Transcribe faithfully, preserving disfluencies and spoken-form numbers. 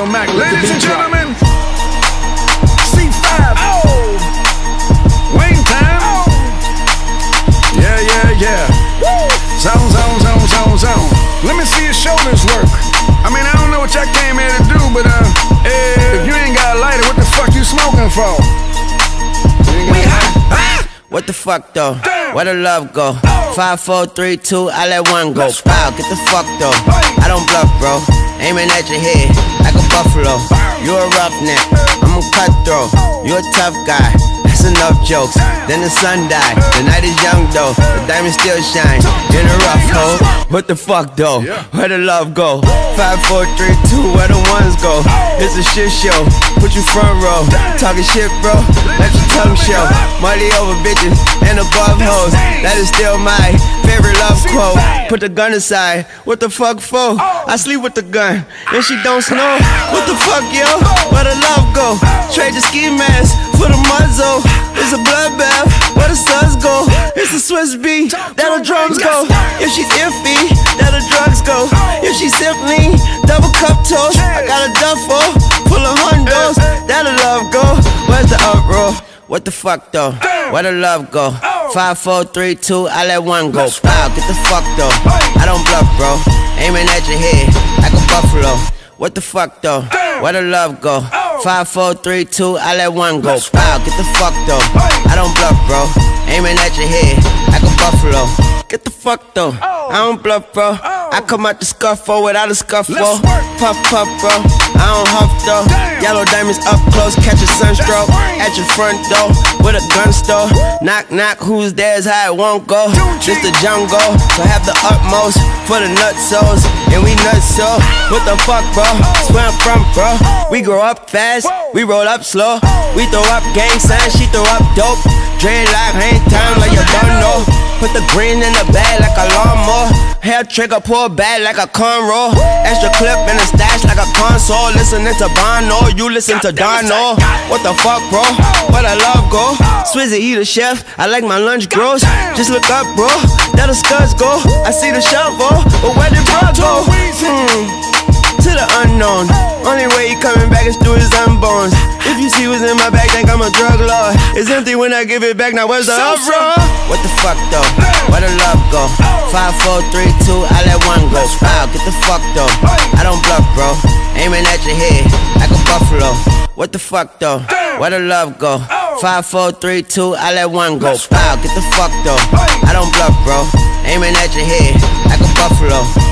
Mac, ladies and gentlemen, C five, oh, Wayne time, oh, yeah, yeah, yeah, woo, zone, zone, zone, zone, zone. Let me see your shoulders work. I mean, I don't know what y'all came here to do, but uh, if you ain't got a lighter, what the fuck you smoking for? We hot. What the fuck though? Damn. Where the love go? Oh. Five, four, three, two, I let one go. Wow, get the fuck though. I don't bluff, bro. Aiming at your head like a buffalo. You a roughneck, I'm a cutthroat. You a tough guy. That's enough jokes. Then the sun died. The night is young though. The diamonds still shine in a rough hole. What the fuck though? Where the love go? Five, four, three, two, where the ones go? It's a shit show. Put you front row. Talking shit, bro. Let your tongue show. Money over bitches and above hoes. That is still my favorite love quote. Put the gun aside. What the fuck for? I sleep with the gun and she don't snow. What the fuck, yo? Where the love go? Trade the ski mask for the muzzle. It's a bloodbath. Where the suns go? It's a Swiss beat. That the drums go. If she's iffy, that the drugs go. If she's simply double cup toast, I got a duffel full of hundos. That the love go. Where's the uproar? What the fuck though? Where the love go? Five, four, three, two, I let one go. Wow, get the fuck though. I don't bluff, bro. Aiming at your head like a buffalo. What the fuck though? Where the love go? Five, four, three, two, I let one go. Wow, get the fuck though. I don't bluff, bro. Aiming at your head like a buffalo. Get the fuck though. I don't bluff, bro. I come out the scuffle without a scuffle. Puff, puff, bro. I don't huff though. Yellow diamonds up close, catch a sunstroke. At your front door with a gun store. Knock, knock, who's there's how it won't go. Just the jungle, so have the utmost for the nutsos. And we nuts so. What the fuck, bro? That's where I'm from, bro. We grow up fast, we roll up slow. We throw up gang signs, she throw up dope. Dreadlock, hang time like you don't know. Put the green in the bag like a lawnmower. Hair trigger, pull back like a cornrow. Extra clip in the stash like a console. Listening to Bono, you listen to Darno. What the fuck, bro? Where the love go? Swizzy, he the chef, I like my lunch gross. Just look up, bro, there the scuds go. I see the shovel, but where did bro go? Hmm. To the unknown. Only way he coming back is through his unborns. If you see what's in my bag, think I'm a drug lord. It's empty when I give it back, now where's the uproar? What the fuck though? Where the love go? Five, four, three, two, I let one go. Wow, get the fuck though. I don't bluff, bro. Aiming at your head like a buffalo. What the fuck though? Where the love go? Five, four, three, two, I let one go. Wow, get the fuck though. I don't bluff, bro. Aiming at your head like a buffalo.